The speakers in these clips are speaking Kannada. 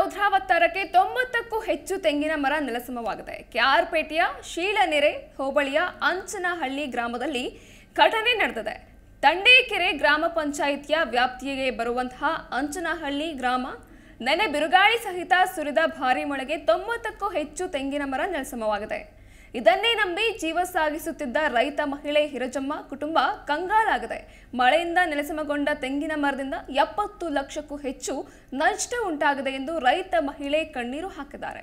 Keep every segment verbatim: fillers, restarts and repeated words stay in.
ರೌದ್ರಾವತಾರಕ್ಕೆ ತೊಂಬತ್ತಕ್ಕೂ ಹೆಚ್ಚು ತೆಂಗಿನ ಮರ ನೆಲಸಮವಾಗಿದೆ. ಕೆಆರ್ಪೇಟೆಯ ಶೀಲನೆರೆ ಹೋಬಳಿಯ ಅಂಚನಹಳ್ಳಿ ಗ್ರಾಮದಲ್ಲಿ ಘಟನೆ ನಡೆದಿದೆ. ತಂಡೇಕೆರೆ ಗ್ರಾಮ ಪಂಚಾಯಿತಿಯ ವ್ಯಾಪ್ತಿಗೆ ಬರುವಂತಹ ಅಂಚನಹಳ್ಳಿ ಗ್ರಾಮ ನೆನೆ ಬಿರುಗಾಳಿ ಸಹಿತ ಸುರಿದ ಭಾರೀ ಮಳೆಗೆ ತೊಂಬತ್ತಕ್ಕೂ ಹೆಚ್ಚು ತೆಂಗಿನ ಮರ ನೆಲಸಮವಾಗಿದೆ. ಇದನ್ನೇ ನಂಬಿ ಜೀವ ಸಾಗಿಸುತ್ತಿದ್ದ ರೈತ ಮಹಿಳೆ ಹಿರಜಮ್ಮ ಕುಟುಂಬ ಕಂಗಾಲಾಗಿದೆ. ಮಳೆಯಿಂದ ನೆಲಸಮಗೊಂಡ ತೆಂಗಿನ ಮರದಿಂದ ಎಪ್ಪತ್ತು ಲಕ್ಷಕ್ಕೂ ಹೆಚ್ಚು ನಷ್ಟ ಉಂಟಾಗಿದೆ ಎಂದು ರೈತ ಮಹಿಳೆ ಕಣ್ಣೀರು ಹಾಕಿದ್ದಾರೆ.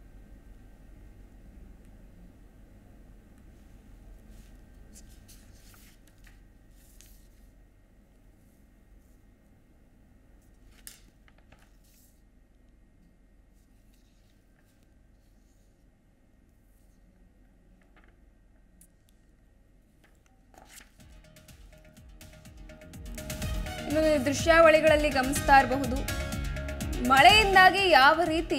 ದೃಶ್ಯಾವಳಿಗಳಲ್ಲಿ ಗಮನಿಸ್ತಾ ಇರಬಹುದು, ಮಳೆಯಿಂದಾಗಿ ಯಾವ ರೀತಿ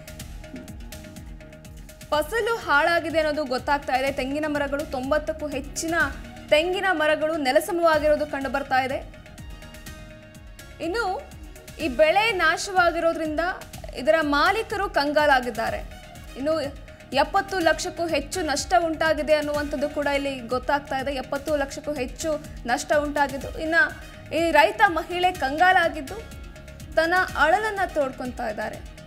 ಫಸಲು ಹಾಳಾಗಿದೆ ಅನ್ನೋದು ಗೊತ್ತಾಗ್ತಾ ಇದೆ. ತೆಂಗಿನ ಮರಗಳು ತೊಂಬತ್ತಕ್ಕೂ ಹೆಚ್ಚಿನ ತೆಂಗಿನ ಮರಗಳು ನೆಲಸಮವಾಗಿರೋದು ಕಂಡು ಬರ್ತಾ ಇದೆ. ಇನ್ನು ಈ ಬೆಳೆ ನಾಶವಾಗಿರೋದ್ರಿಂದ ಇದರ ಮಾಲೀಕರು ಕಂಗಾಲಾಗಿದ್ದಾರೆ. ಇನ್ನು ಎಪ್ಪತ್ತು ಲಕ್ಷಕ್ಕೂ ಹೆಚ್ಚು ನಷ್ಟ ಉಂಟಾಗಿದೆ ಅನ್ನುವಂಥದ್ದು ಕೂಡ ಇಲ್ಲಿ ಗೊತ್ತಾಗ್ತಾ ಇದೆ. ಎಪ್ಪತ್ತು ಲಕ್ಷಕ್ಕೂ ಹೆಚ್ಚು ನಷ್ಟ ಉಂಟಾಗಿದ್ದು, ಇನ್ನು ಈ ರೈತ ಮಹಿಳೆ ಕಂಗಾಲಾಗಿದ್ದು ತನ್ನ ಅಳಲನ್ನ ತೋಡ್ಕೊತಾ ಇದ್ದಾರೆ.